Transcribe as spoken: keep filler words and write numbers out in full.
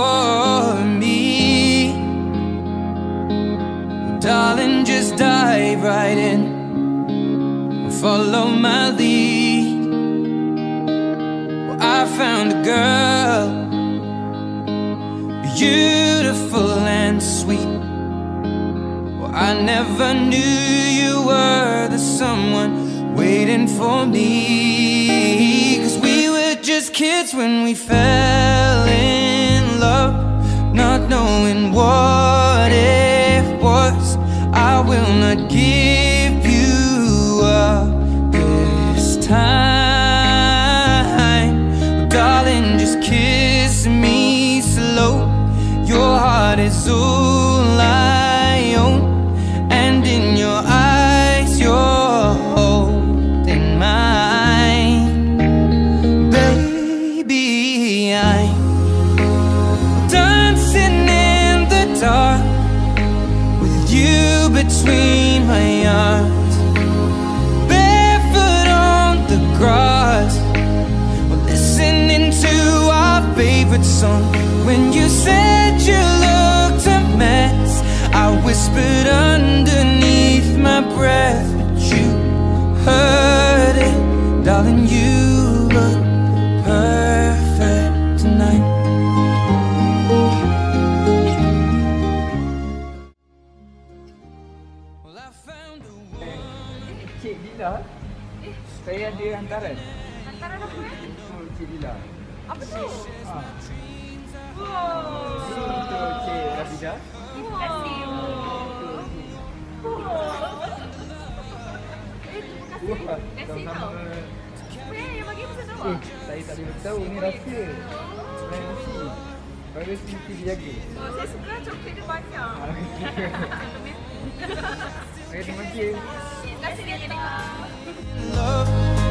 for me. Well, darling, just dive right in and follow my lead. Well, I found a girl, beautiful and sweet. Well, I never knew you were the someone waiting for me. 'Cause we were just kids when we fell in love, not knowing what it was. I will not give you up this time. Oh, darling, just kiss me slow. Your heart is all I own, and in your eyes you're holding mine. Baby, I'm dancing in the dark with you between my arms, barefoot on the grass. We're listening to our favorite song. When you said you looked a mess, I whispered underneath my breath, but you heard it. Darling, you look perfect tonight. Well, I found a woman. Cik Dila, saya ada hantaran. Hantaran apa eh? Oh, Cik Dila. Apa tu? Ha. Wow. Ini untuk Cik Rafida. Terima kasih. Eh, terima kasih. Wah, Terima kasih tau. sama-sama. Apa yang bagi pasal tahu? Eh, saya tak boleh tahu. Ini rahsia. Privacy. Privacy mesti dijaga. Oh, saya suka coklat dia banyak. Okey, terima kasih. Terima kasih dia. Love